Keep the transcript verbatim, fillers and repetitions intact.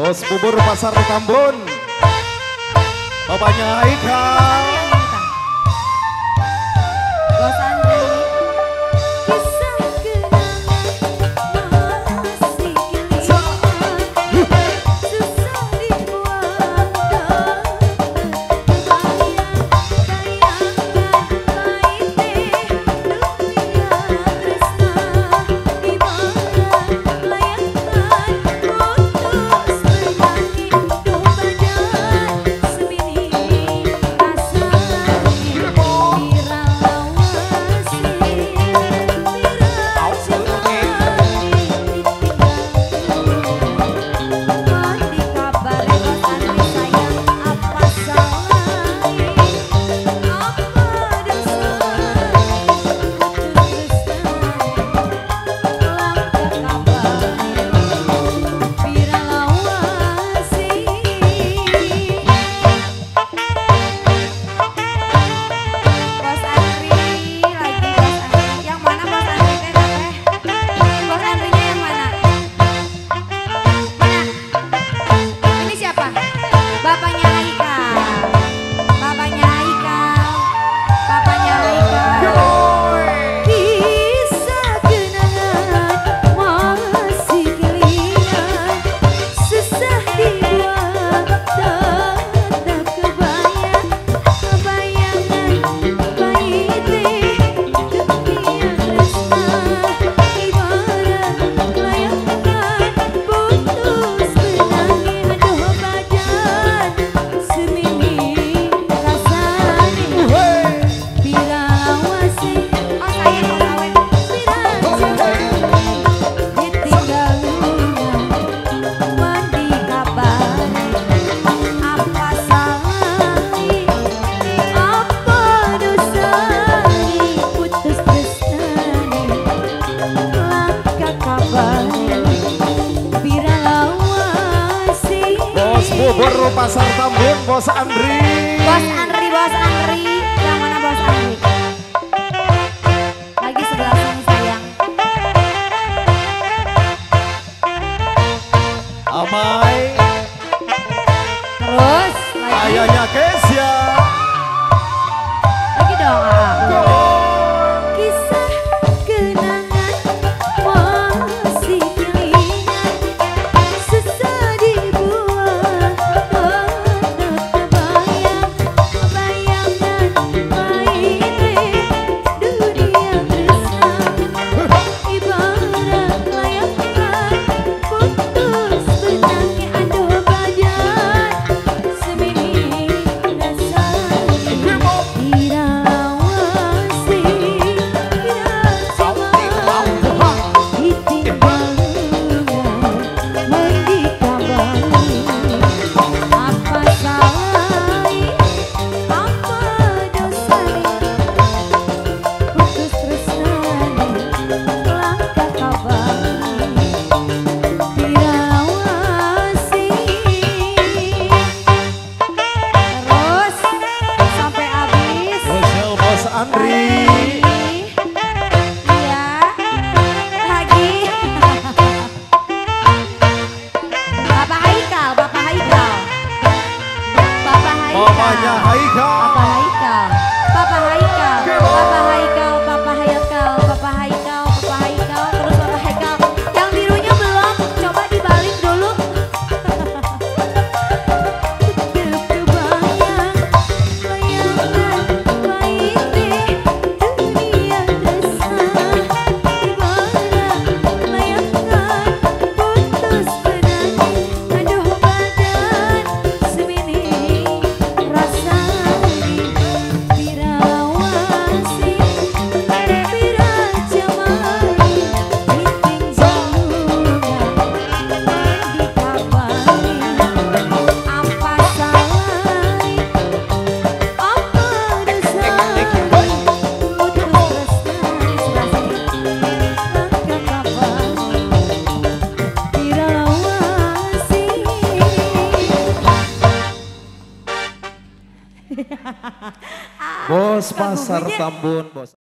Bos bubur pasar Tambun, bapaknya Haikal. Bos Andri. Kisah kenangan masih kelihat, susah dibuang dan terbayang-bayangkan pahitnya dunia tresna di mana layakkan putus bernyanyi duh badan semini rasanya bapaknya Haikal, bapaknya Haikal, bapaknya Haikal. Kisah kenangan masih kelihat, susah dibuang dan tak kebayang bayangan pahitnya dunia tresna ibarat layakkan putus benangnya aduh badan semini rasanya bila lawase oh sayang kawen ditinggal mandi kabar apa salahnya apa dosanya putus tresnane langkah kabar bila lawase. Bos bubur pasar Tambun, Bos Andri. Bos Andri, Bos Andri, yang mana Bos Andri? Lagi sebelah sini sayang. Amai, Terus lagi, ayahnya Kesia. lagi dong. Ah. Kisah kenangan masih kelihat, susah dibuang dan terbayang bayangan pahitnya dunia tresna ibarat layakkan putus benangnya aduh badan semini rasanya dirawasi ditinggal mandi kabari apa salahnya apa dosanya putus tresnane langkah kabari dirawasi terus sampai habis. Bosel Bos Andri. Iya, lagi. Bapak Haikal, Bapak Haikal. Bapak Haikal. Bapaknya Haikal. Bapak Haikal. Bapak Haikal. Bapak Haikal, Bapak Haikal, Bapak Haikal, Bapak Haikal, terus Bapak Haikal. Yang birunya belum, coba dibalik dulu. Kebayang, bayangan pahitnya dunia tresna ibarat layakkan putus benangnya aduh badan semini rasanya dirawasi bira jamali ditinggal mandi kabari apa salahnya apa dosanya putus tresnane sebelah sini langkah kabari bira lawasi. Bos pasar Tambun, Bos.